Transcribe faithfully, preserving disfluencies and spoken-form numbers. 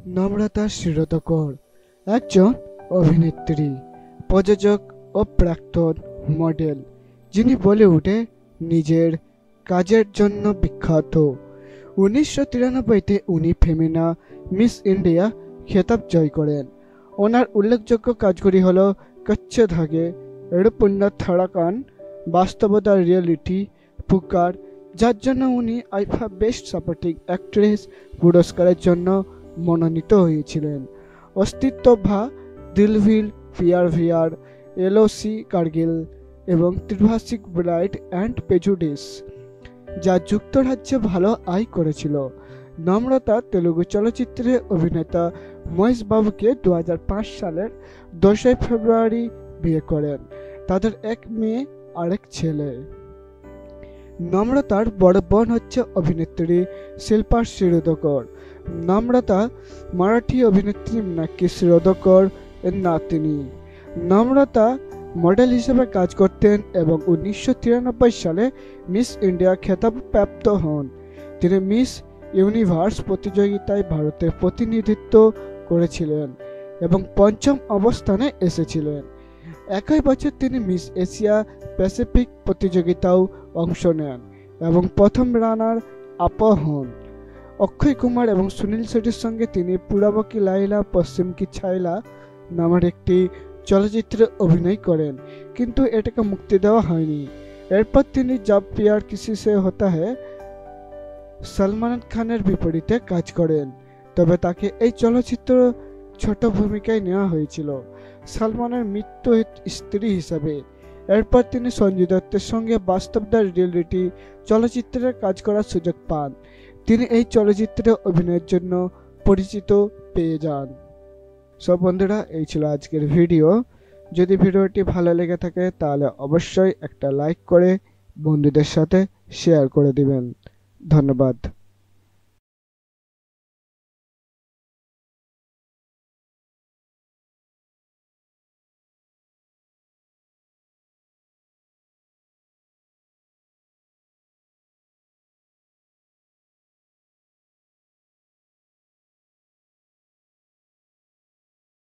নম্রতা শিরোদকর একজন অভিনেত্রী, প্রযোজক ও প্রাক্তন মডেল, যিনি বলিউডে নিজের কাজের জন্য বিখ্যাত। উনিশশো তিরানব্বইতে উনি ফেমিনা মিস ইন্ডিয়া খেতাব জয় করেন। ওনার উল্লেখযোগ্য কাজগুলি হল কচ্চে ধাগে, এড়পুন্না থাড়াকান, বাস্তবতা রিয়েলিটি, পুকার, যার জন্য উনি আইফা বেস্ট সাপোর্টিং অ্যাক্ট্রেস পুরস্কারের জন্য মনোনীত হয়েছিলেন। অস্তিত্ব ভা, দিলভিল, পিয়ার ভিয়ার, এলওসি কার্গিল এবং ত্রিভাষিক ব্রাইড অ্যান্ড প্রেজুডিস, যা যুক্তরাজ্যে ভালো আয় করেছিল। নম্রতা তেলুগু চলচ্চিত্রে অভিনেতা মহেশ বাবুকে দু হাজার পাঁচ সালের দশই ফেব্রুয়ারি বিয়ে করেন। তাদের এক মেয়ে আর এক ছেলে। নম্রতার বড় বোন হচ্ছে অভিনেত্রী শিল্পা শিরোদকর। নম্রতা মারাঠি অভিনেত্রী মীনাক্ষী শিরোদকর এর নাতনি। নম্রতা মডেল হিসেবে কাজ করতেন এবং উনিশশো তিরানব্বই সালে মিস ইন্ডিয়া খেতাব প্রাপ্ত হন। তিনি মিস ইউনিভার্স প্রতিযোগিতায় ভারতের প্রতিনিধিত্ব করেছিলেন এবং পঞ্চম অবস্থানে এসেছিলেন। একই বছর তিনি মিস এশিয়া প্যাসিফিক প্রতিযোগিতাও অংশ নেন এবং প্রথম রানার আপ হন। অক্ষয় কুমার এবং সুনীল শেট্টির সঙ্গে তিনি পুরাব কি লাইলা পশ্চিম কি ছাইলা নামের একটি চলচ্চিত্রে অভিনয় করেন, কিন্তু এটাকে মুক্তি দেওয়া হয়নি। এরপর তিনি জব প্যার কিসি সে হতা হ্যায় সলমান খানের বিপরীতে কাজ করেন, তবে তাকে এই চলচ্চিত্র ছোট ভূমিকায় নেওয়া হয়েছিল সলমানের মৃত্যু স্ত্রী হিসাবে। এরপর তিনি সঞ্জয় দত্তের সঙ্গে বাস্তবতা রিয়েলিটি চলচ্চিত্রে কাজ করার সুযোগ পান। তিনি এই চলচ্চিত্রে অভিনয়ের জন্য পরিচিত পেয়ে যান। সব বন্ধুরা, এই ছিল আজকের ভিডিও। যদি ভিডিওটি ভালো লেগে থাকে তাহলে অবশ্যই একটা লাইক করে বন্ধুদের সাথে শেয়ার করে দিবেন। ধন্যবাদ।